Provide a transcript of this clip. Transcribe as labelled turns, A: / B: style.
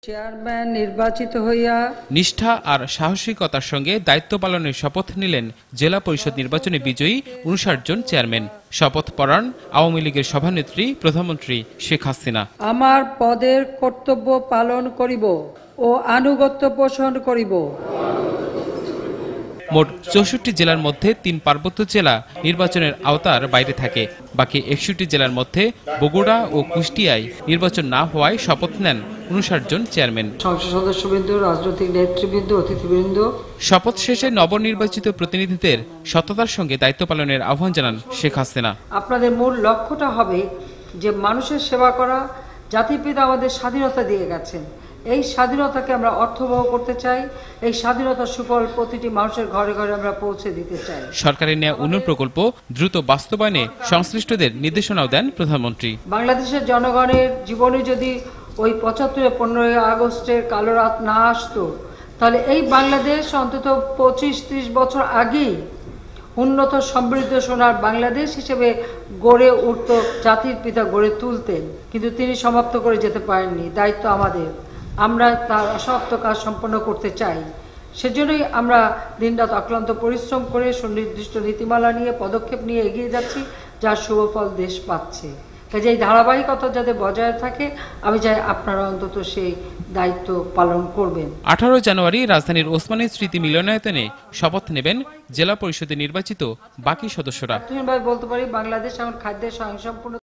A: Chairman নির্বাচিত হইয়া
B: নিষ্ঠা আর সাহসিকতার সঙ্গে দায়িত্ব পালনের শপথ নিলেন জেলা পরিষদ নির্বাচনে বিজয়ী ৫৯ জন চেয়ারম্যান। শপথ পড়ান আওয়ামী লীগের সভানেত্রী প্রধানমন্ত্রী শেখ হাসিনা।
A: আমার পদের কর্তব্য পালন করিব ও আনুগত্য পোষণ করিব।
B: মোট ৬৪ জেলার মধ্যে ৩ পার্বত্য জেলা নির্বাচনের আওতার বাইরে থাকে। বাকি ৬১ জেলার মধ্যে বগুড়া ও কুষ্টিয়ায় নির্বাচন না হওয়ায় শপথ নেন ৫৯ জন চেয়ারম্যান।
A: সংসদ সদস্যবৃন্দ, রাজনৈতিক নেতৃবৃন্দ, অতিথিবৃন্দ।
B: শপথ শেষে নবনির্বাচিত প্রতিনিধিদের সততার সঙ্গে দায়িত্ব পালনের আহ্বান জানান শেখ হাসিনা।
A: আপনাদের মূল লক্ষ্যটা হবে যে মানুষের সেবা করা। জাতির পিতা আমাদের স্বাধীনতা দিয়ে গেছেন, এই স্বাধীনতাকে আমরা অর্থবহ করতে চাই। এই স্বাধীনতার সুফল প্রতিটি মানুষের ঘরে ঘরে আমরা পৌঁছে দিতে চাই।
B: সরকারের নেওয়া উন্নয়ন প্রকল্প দ্রুত বাস্তবায়নে সংশ্লিষ্টদের নির্দেশনাও দেন প্রধানমন্ত্রী।
A: বাংলাদেশের জনগণের জীবনে যদি ওই ৭৫-১৫ আগস্টের কালো রাত না আসতো, তাহলে এই বাংলাদেশ অন্তত ২৫-৩০ বছর আগেই উন্নত সমৃদ্ধ সোনার বাংলাদেশ হিসেবে গড়ে উঠত, জাতির পিতা গড়ে তুলতেন। কিন্তু তিনি সমাপ্ত করে যেতে পারেননি। দায়িত্ব আমাদের, আমরা তার অসমাপ্ত কাজ সম্পন্ন করতে চাই। সেজন্যই আমরা দিনরাত অক্লান্ত পরিশ্রম করে সুনির্দিষ্ট নীতিমালা নিয়ে পদক্ষেপ নিয়ে এগিয়ে যাচ্ছি, যার শুভফল দেশ পাচ্ছে। কাজে এই ধারাবাহিকতা যাতে বজায় থাকে, আমি চাই আপনারা অন্তত সেই দায়িত্ব পালন করবেন।
B: ১৮ জানুয়ারি রাজধানীর ওসমানী স্মৃতি মিলনায়তনে শপথ নেবেন জেলা পরিষদে নির্বাচিত বাকি সদস্যরা।
A: বলতে পারি বাংলাদেশ এখন খাদ্যের স্বয়ংসম্পূর্ণ